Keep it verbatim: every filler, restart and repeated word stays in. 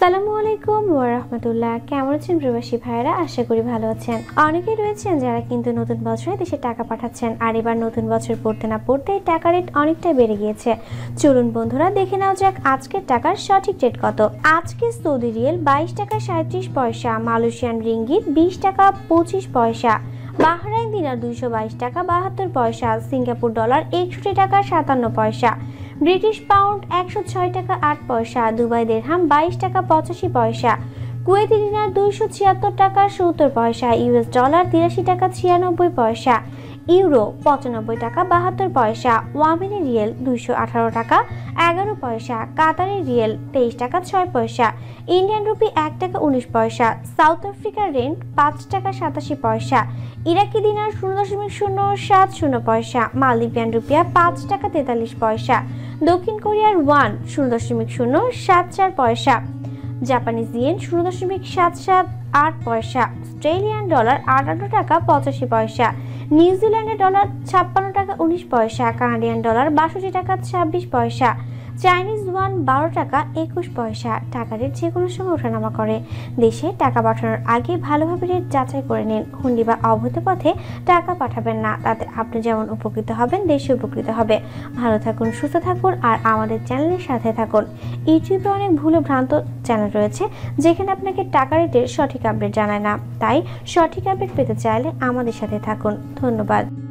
আসসালামু আলাইকুম ওয়া রাহমাতুল্লাহ। কেমন আছেন প্রবাসী ভাইরা? আশা করি ভালো আছেন। অনেকেই রয়েছেন যারা কিন্তু নতুন বছরে দেশে টাকা পাঠাচ্ছেন, আর এবার নতুন বছর পড়তে না পড়তেই টাকা রেট অনেকটাই বেড়ে গিয়েছে। চলুন বন্ধুরা দেখে নাও যাক আজকের টাকার সঠিক রেট কত। আজকে সৌদি রিয়েল বাইশ টাকা সাঁত্রিশ পয়সা, মালয়েশিয়ান রিঙ্গিত বিশ টাকা পঁচিশ পয়সা, বাহরাইন দিনার দুইশো বাইশ টাকা বাহাত্তর পয়সা, সিঙ্গাপুর ডলার একষট্টি টাকা সাতান্ন পয়সা, ব্রিটিশ পাউন্ড একশো ছয় টাকা আট পয়সা, দুবাই দিরহাম বাইশ টাকা পঁচাশি পয়সা, কুয়েতি দিনার দুইশো ছিয়াত্তর টাকা সত্তর পয়সা, ইউএস ডলার তিরাশি টাকা ছিয়ানব্বই পয়সা, ইউরো পঁচানব্বই টাকা বাহাত্তর পয়সা, ওয়ামেনি রিয়েল দুইশো আঠারো টাকা এগারো পয়সা, কাতারি রিয়েল তেইশ টাকা ছয় পয়সা, ইন্ডিয়ান রুপি এক টাকা উনিশ পয়সা, সাউথ আফ্রিকার রেন্ট পাঁচ টাকা সাতাশি পয়সা, ইরাকি দিনার শূন্য দশমিক শূন্য সাত শূন্য পয়সা, মালদ্বীপিয়ান রুপিয়া পাঁচ টাকা তেতাল্লিশ পয়সা, দক্ষিণ কোরিয়ার ওয়ান শূন্য দশমিক শূন্য সাত চার পয়সা, জাপানিজ ইয়েন শূন্য দশমিক সাত সাত আট পয়সা, অস্ট্রেলিয়ান ডলার আটান্ন টাকা পঁচাশি পয়সা, নিউজিল্যান্ডের ডলার ছাপ্পান্ন টাকা উনিশ পয়সা, কানাডিয়ান ডলার বাষট্টি টাকা ছাব্বিশ পয়সা, চাইনিজ ওয়ান বারো টাকা একুশ পয়সা। টাকা রেট যে কোনো সময় ওঠানামা করে। দেশে টাকা পাঠানোর আগে ভালোভাবে রেট যাচাই করে নিন। হুন্ডি বা অবৈধ পথে টাকা পাঠাবেন না, তাতে আপনি যেমন উপকৃত হবেন দেশে উপকৃত হবে। ভালো থাকুন, সুস্থ থাকুন, আর আমাদের চ্যানেলের সাথে থাকুন। ইউটিউবে অনেক ভুল ভ্রান্ত চ্যানেল রয়েছে যেখানে আপনাকে টাকা রেটের সঠিক আপডেট জানায় না, তাই সঠিক আপডেট পেতে চাইলে আমাদের সাথে থাকুন। ধন্যবাদ।